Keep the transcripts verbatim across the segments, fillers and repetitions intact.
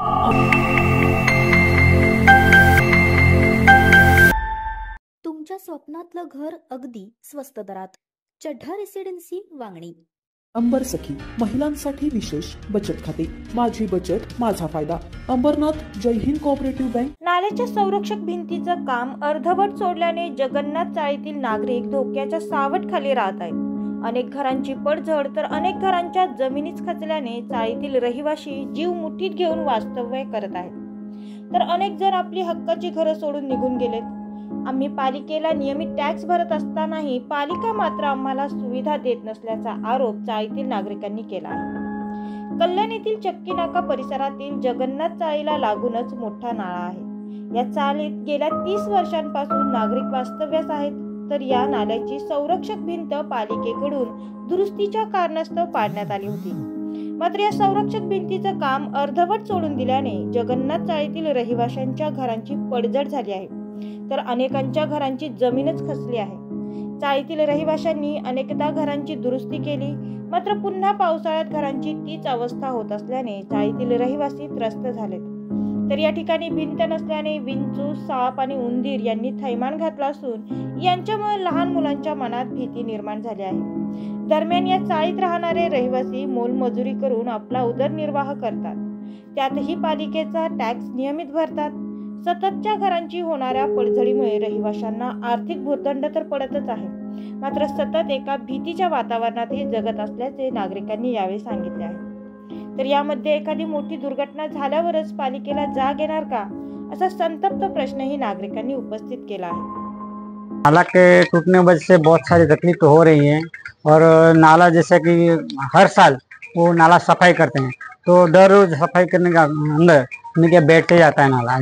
तुमच्या स्वप्नातलं घर अगदी स्वस्त दरात. चढ्ढा रेसिडेन्सी वांगणी. अंबर सखी महिलांसाठी विशेष बचत खाते. माझी बचत माझा फायदा. Ambarnath Jai Hind cooperative bank. नाल्याच्या संरक्षक भिंतीचं काम अर्धवट सोडल्याने जगन्नाथ चाळीतील नागरिक धोक्याच्या सावटखाली राहत आहेत. अनेक घरांची पडझड तर अनेक घरांच्या जमिनीच खचल्याने चाळीतील रहिवासी जीव मुठीत घेऊन वास्तव्य करत आहेत. तर अनेक जण आपली हक्काची घरं सोडून निघून गेलेत. आम्ही पालिकेला नियमित टॅक्स भरत असतानाही पालिका मात्र आम्हाला सुविधा देत नसल्याचा आरोप चाळीतील नागरिकांनी केला आहे. कल्याण येथील चक्की नाका परिसरातील जगन्नाथ चाळीला लागूनच मोठा नाळा आहे. या चाळीत गेल्या तीस वर्षांपासून नागरिक वास्तव्यास आहेत. तर या नाल्याची संरक्षक भिंत पालिकेकडून दुरुस्तीच्या कारणास्तव पाडण्यात आली होती. मात्र या संरक्षक भिंतीचं काम अर्धवट सोडून दिल्याने जगन्नाथ चाळीतील रहिवाशांच्या घरांची पडझड झाली आहे. तर अनेकांच्या घरांची जमीनच खचली आहे. चाळीतील रहिवाशांनी अनेकदा घरांची दुरुस्ती केली, मात्र पुन्हा पावसाळ्यात घरांची तीच अवस्था होत असल्याने चाळीतील रहिवासी त्रस्त झालेत. तर या ठिकाणी भिंत नसल्याने विंचू, साप आणि उंदीर यांनी थैमान घातला असून यांच्यामुळे लहान मुलांच्या मनात भीती निर्माण झाली आहे. दरम्यान या चाळीत राहणारे रहिवासी मोलमजुरी करून आपला उदरनिर्वाह करतात. त्यातही पालिकेचा टॅक्स नियमित भरतात. सततच्या घरांची होणाऱ्या पडझडीमुळे रहिवाशांना आर्थिक भुर्दंड तर पडतच आहे, मात्र सतत एका भीतीच्या वातावरणातही जगत असल्याचे नागरिकांनी यावेळी सांगितले आहे. तर यामध्ये एखादी मोठी दुर्घटना झाल्यावरच पालिकेला जाग येणार का, असा संतप्त प्रश्नही नागरिकांनी उपस्थित केला आहे. नाला के टूटने की वजह से बहुत सारी तकलीफ तो हो रही है और नाला जैसे कि हर साल वो नाला सफाई करते हैं तो डर सफाई करने का अंदर क्या बैठते जाता है नाला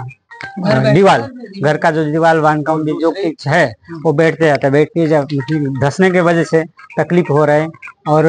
अपना दीवार घर का जो दीवार बांधकाम जो कुछ है वो बैठते जाता है. बैठते धंसने की वजह से तकलीफ हो रहा है और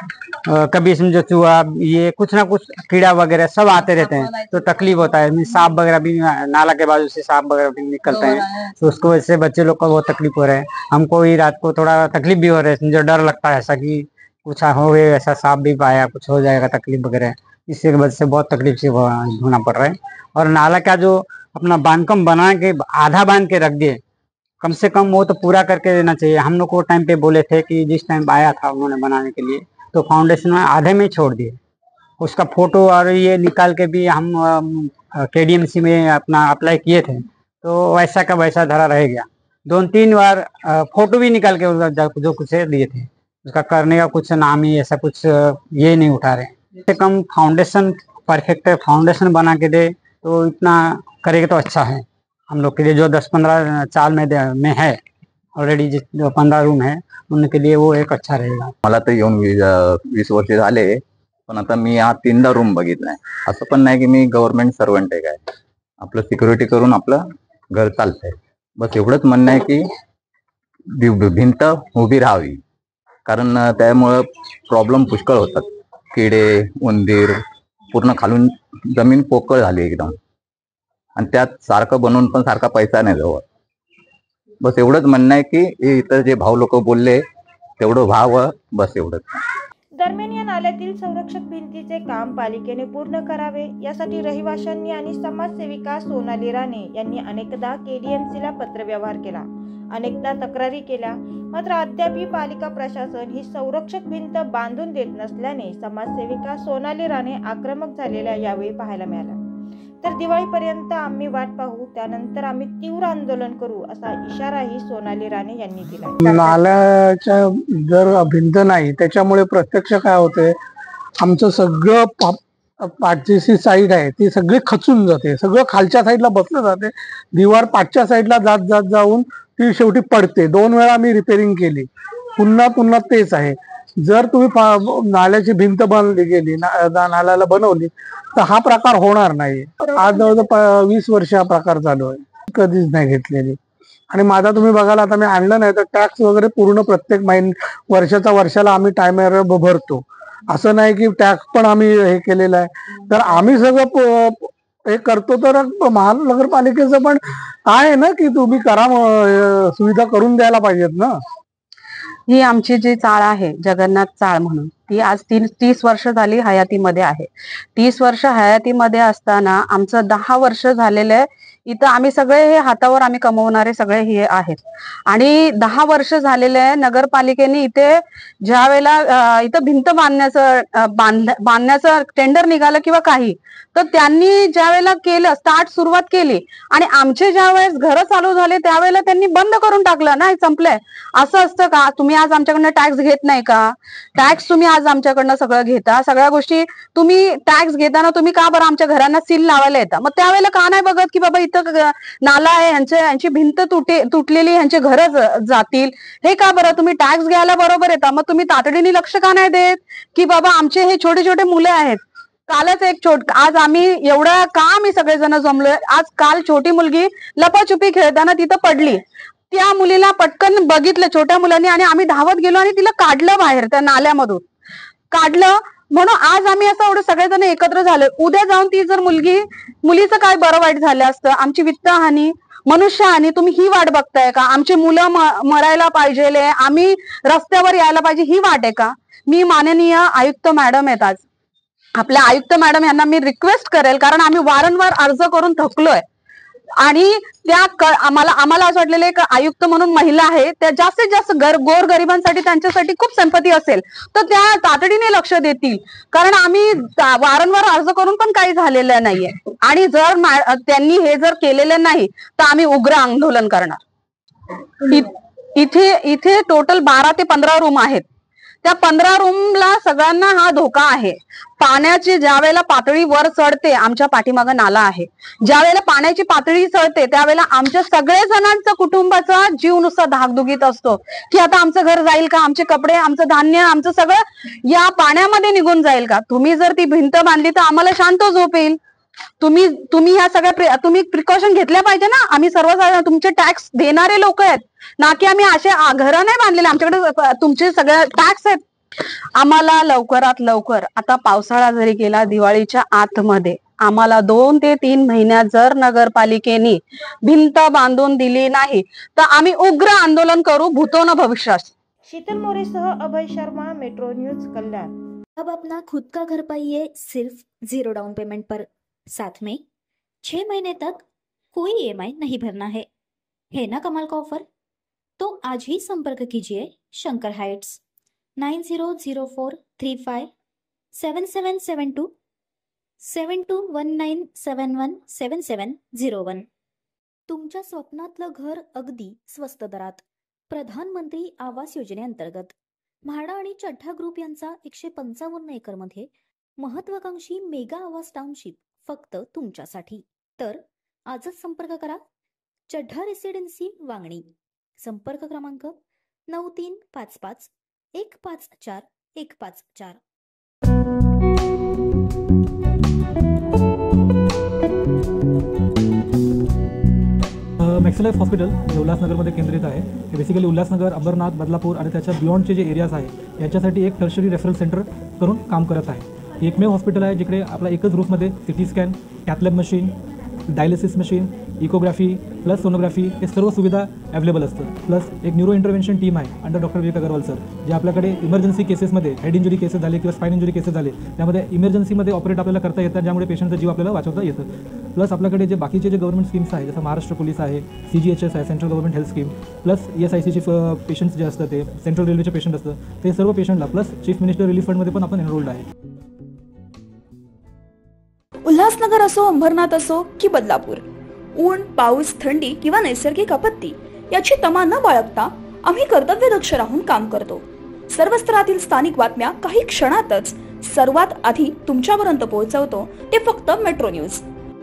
कभी इसमें जो चूहा ये कुछ ना कुछ कीड़ा वगैरह सब आते रहते हैं तो तकलीफ होता है. सांप वगैरह भी नाला के बाजू से सांप वगैरह भी निकलते हैं तो उसको वजह से बच्चे लोग को बहुत तकलीफ हो रहा है. हमको ही रात को थोड़ा तकलीफ भी हो रहा है, जो डर लगता है ऐसा कि कुछ हो गए, ऐसा सांप भी पाया कुछ हो जाएगा तकलीफ वगैरह. इसकी वजह से बहुत तकलीफ से होना पड़ रहा है. और नाला का जो अपना बांधकाम बना के आधा बांध के रख दिए, कम से कम वो तो पूरा करके देना चाहिए. हम लोग को टाइम पे बोले थे कि जिस टाइम आया था उन्होंने बनाने के लिए तो फाउंडेशन में आधे में छोड़ दिए. उसका फोटो और ये निकाल के भी हम केडीएमसी में अपना अप्लाई किए थे तो वैसा का वैसा धरा रह गया. दो तीन बार फोटो भी निकाल के जो कुछ दिए थे उसका करने का कुछ नाम ही ऐसा कुछ ये नहीं उठा रहे. से कम फाउंडेशन परफेक्ट फाउंडेशन बना के दे तो इतना करेगा तो अच्छा है हम लोग के लिए. जो दस पंद्रह चाल में में है ऑलरेडी जो पंद्रह रूम है उनके लिए वो एक अच्छा रहेगा. मला तर येऊन वीस वर्ष झाले पण आता मी हा तीनदा रूम बघितलाय. असं पण नाही की मी गव्हर्नमेंट सर्वंट आहे काय, आपलं सिक्युरिटी करून आपलं घर चालतंय. बस एवढंच म्हणणं आहे की भिंत उभी राहावी, कारण त्यामुळं प्रॉब्लेम पुष्कळ होतात. किडे उंदीर पूर्ण खालून जमीन पोकळ झाली एकदम आणि त्यात सारखं बनवून पण सारखा पैसा नाही जवळ. बस एवढंच म्हणणं आहे की इतर जे भाऊ लोक बोलले तेवढं व्हावं, बस एवढंच. दरम्यान या नाल्यातील संरक्षक भिंतीचे काम पालिकेने पूर्ण करावे यासाठी रहिवाशांनी आणि समाजसेविका सोनाली राणे यांनी अनेकदा केडीएमसीला पत्रव्यवहार केला, अनेकदा तक्रारी केल्या, मात्र अद्यापही पालिका प्रशासन ही संरक्षक भिंत बांधून देत नसल्याने समाजसेविका सोनाली राणे आक्रमक झालेल्या यावेळी पाहायला मिळाल्या. तर दिवाळीपर्यंत आम्ही वाट पाहू, त्यानंतर आम्ही तीव्र आंदोलन करू असा इशाराही सोनाली राणे यांनी दिला. नाल्याच्या जर भिंत नाही त्याच्यामुळे प्रत्यक्ष काय होते, आमचं सगळं पाठची साईड आहे ती सगळी खचून जाते. सगळं खालच्या साईडला बसलं जाते. दिवार पाठच्या साईडला जात जात जाऊन ती शेवटी पडते. दोन वेळा मी रिपेरिंग केली, पुन्हा पुन्हा तेच आहे. जर तुम्ही नाल्याची भिंत बांधली गेली, नाल्याला बनवली तर हा प्रकार होणार नाही. आज जवळजवळ वीस वर्ष हा प्रकार चालू आहे, कधीच नाही घेतलेली. आणि माझा तुम्ही बघायला आता मी आणलं नाही तर टॅक्स वगैरे पूर्ण प्रत्येक महिन वर्षाचा वर्षाला आम्ही टायमर भरतो. असं नाही की टॅक्स पण आम्ही हे केलेलं आहे. तर आम्ही सगळं हे करतो तर महानगरपालिकेचं पण आहे ना की तुम्ही करा, सुविधा करून द्यायला पाहिजेत ना. ही आमची जी चाळ आहे जगन्नाथ चाळ म्हणून, ती आज तीन तीस वर्ष झाली हयातीमध्ये आहे. तीस वर्ष हयातीमध्ये असताना आमचं दहा वर्ष झालेलं इथं आम्ही सगळे हे हातावर आम्ही कमवणारे सगळे हे आहेत. आणि दहा वर्ष झालेले आहे नगरपालिकेने इथे ज्या वेळेला इथं भिंत बांधण्याचं बांध बांधण्याचं टेंडर निघालं किंवा काही, तर त्यांनी ज्या वेळेला केलं स्टार्ट सुरुवात केली आणि आमचे ज्या वेळेस घरं चालू झाले त्यावेळेला त्यांनी बंद करून टाकलं. नाही संपलंय. असं असतं का? तुम्ही आज आमच्याकडनं टॅक्स घेत नाही का? टॅक्स तुम्ही आज आमच्याकडनं सगळं घेता, सगळ्या गोष्टी तुम्ही टॅक्स घेताना तुम्ही का बरं आमच्या घरांना सील लावायला येता? मग त्यावेळेला का नाही बघत की बाबा इथं नाला आहे, यांचे यांची भिंत तुटे तुटलेली, यांचे घर जातील, हे का बरं तुम्ही टॅक्स घ्यायला बरोबर येता? मग तुम्ही तातडीने लक्ष का नाही देत की बाबा आमचे हे छोटे छोटे मुलं आहेत? कालच एक छोट आज आम्ही एवढं का आम्ही सगळेजण जमलोय, आज काल छोटी मुलगी लपाछुपी खेळताना तिथं पडली. त्या मुलीला पटकन बघितलं छोट्या मुलांनी आणि आम्ही धावत गेलो आणि तिला काढलं बाहेर त्या नाल्यामधून काढलं. म्हणून आज आम्ही असं एवढं सगळेजण एकत्र झालो. उद्या जाऊन ती जर मुलगी मुलीचं काय बरं वाईट झालं असतं, आमची वित्तहानी, मनुष्यहानी तुम्ही ही वाट बघताय का? आमची मुलं मरायला पाहिजे, आम्ही रस्त्यावर यायला पाहिजे, ही वाट आहे का? मी माननीय आयुक्त मॅडम आहेत, आज आपल्या आयुक्त मॅडम यांना मी रिक्वेस्ट करेल, कारण आम्ही वारंवार अर्ज करून थकलोय आणि त्या आम्हाला आम्हाला असं वाटलेलं आहे आयुक्त म्हणून महिला आहे, त्या जास्तीत जास्त गर गोर गरिबांसाठी त्यांच्यासाठी खूप संपत्ती असेल तर त्या तातडीने लक्ष देतील, कारण आम्ही वारंवार अर्ज करून पण काही झालेलं नाहीये. आणि जर त्यांनी हे जर केलेलं नाही तर आम्ही उग्र आंदोलन करणार. इथे इथे टोटल बारा ते पंधरा रूम आहेत. त्या पंधरा रूमला सगळ्यांना हा धोका आहे. पाण्याची ज्या वेळेला पातळी वर चढते, आमच्या पाठीमागं नाला आहे, ज्या वेळेला पाण्याची पातळी चढते त्यावेळेला आमच्या सगळे जणांचा कुटुंबाचा जीव नुसता धाकधुकीत असतो की आता आमचं घर जाईल का, आमचे कपडे, आमचं धान्य, आमचं सगळं या पाण्यामध्ये निघून जाईल का? तुम्ही जर ती भिंत बांधली तर आम्हाला शांत झोप येईल. तुम्ही तुम्ही ह्या सगळ्या तुम्ही प्रिकॉशन घेतल्या पाहिजे ना. आम्ही सर्वसाधारण तुमचे टॅक्स देणारे लोक आहेत ना, की आम्ही असे घरं नाही बांधलेले. आमच्याकडे तुमचे सगळे टॅक्स आहेत. आम्हाला लवकरात लवकर, आता पावसाळा जरी गेला, दिवाळीच्या आतमध्ये आम्हाला दोन ते तीन महिन्यात जर नगरपालिकेने भिंत बांधून दिली नाही तर आम्ही उग्र आंदोलन करू, भूतो न भविष्यात. शीतल मोरेसह अभय शर्मा, मेट्रो न्यूज, कल्याण. अब अपना खुद का घर पाइए सिर्फ जीरो डाउन पेमेंट पर. साथ में छह महीने तक कोई ई एम आई नहीं भरना है. है ना कमाल का ऑफर? तो आज ही संपर्क कीजिए Shankar heights, nine zero zero four three five seven seven seven two seven two one nine seven one seven seven zero one. तुमच्या स्वप्नातलं घर अगदी स्वस्त दरात. प्रधानमंत्री आवास योजनेअंतर्गत म्हाडा आणि चड्ढा ग्रुप यांचा एकशे पंचावन्न एकर मध्ये महत्वाकांक्षी मेगा आवास टाउनशिप फक्त तुमच्यासाठी. तर आजच संपर्क करा चड्ढा रेसिडेन्सी वांगणी. संपर्क क्रमांक नऊ तीन पाच पाच एक पाच चार एक पाच चार. मॅक्सलाइफ हॉस्पिटल हे उल्हासनगरमध्ये केंद्रित आहे. हे बेसिकली उल्हासनगर, अंबरनाथ, बदलापूर आणि त्याच्या बियॉन्डचे जे एरियाज आहे याच्यासाठी एक टर्शरी रेफरल सेंटर करून काम करत आहे. एकमेव हॉस्पिटल आहे जिकडे आपला एकच रूफमध्ये CT scan, cath lab machine, dialysis machine, echography plus sonography हे सर्व सुविधा अवेलेबल असतं. प्लस एक न्यूरो इंटरव्हेन्शन टीम आहे under doctor Vivek Agarwal sir, जे आपल्याकडे इमर्जन्सी केसेसमध्ये हेड इंजुरी केसेस झाले किंवा स्पाइन इंजुरी केसेस झाले त्यामध्ये इमर्जन्सीमध्ये ऑपरेट आपल्याला करता येतात, ज्यामुळे पेशंटचा जीव आपल्याला वाचवता येतं. प्लस आपल्याकडे जे बाकीचे जे गव्हर्नमेंट स्कीम्स आहे जसं महाराष्ट्र पोलीस आहे, सी जी एच एस आहे, central government health scheme, plus E S I सीचे पेशंट्स जे असतात ते सेंट्रल रेल्वेचे पेशंट असतं ते सर्व पेशंटला, प्लस चीफ मिनिस्टर रिलीफ फंडमध्ये पण आपण एनरोल्ड आहे. उल्हासनगर असो, अंबरनाथ असो की बदलापूर, ऊन, पाऊस, थंडी किंवा नैसर्गिक आपत्ती याची तमा न बाळगता आम्ही कर्तव्यदक्ष राहून काम करतो. सर्व स्तरातील स्थानिक बातम्या काही क्षणातच सर्वात आधी तुमच्यापर्यंत पोहोचवतो ते फक्त मेट्रो न्यूज.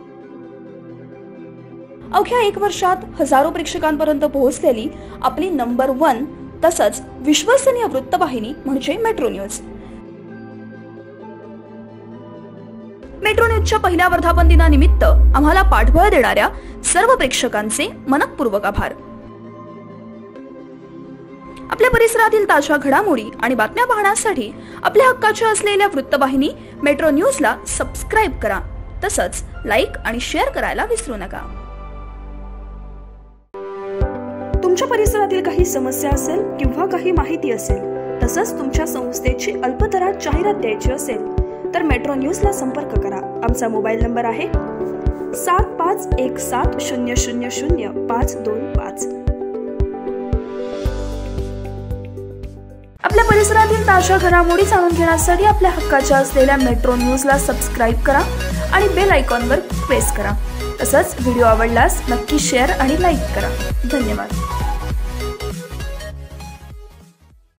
अवघ्या एक वर्षात हजारो प्रेक्षकांपर्यंत पोहोचलेली आपली नंबर वन तसंच विश्वसनीय वृत्तवाहिनी म्हणजे मेट्रो न्यूज. मेट्रो न्यूजच्या पहिल्या वर्धापन दिनानिमित्त आम्हाला पाठबळ देणाऱ्या सर्व प्रेक्षकांचे मनःपूर्वक आभार. आपल्या परिसरातील ताज्या घडामोडी आणि बातम्या पाहण्यासाठी आपल्या हक्काच्या असलेल्या वृत्तवाहिनी मेट्रो न्यूजला सबस्क्राईब करा. तसंच लाईक आणि शेअर करायला विसरू नका. तुमच्या परिसरातील काही समस्या असेल किंवा काही माहिती असेल, तसंच तुमच्या संस्थेची अल्पदरात जाहिरात द्यायची असेल तर मेट्रो न्यूजला संपर्क करा. आमचा मोबाईल नंबर आहे सात पाच एक सात शून्य शून्य शून्य पाच दोन पाच. आपल्या परिसरातील ताज्या घडामोडी जाणून घेण्यासाठी आपल्या हक्काच्या असलेल्या मेट्रो न्यूजला सबस्क्राईब करा आणि बेल आयकॉनवर प्रेस करा. तसंच व्हिडिओ आवडल्यास नक्की शेअर आणि लाईक करा. धन्यवाद.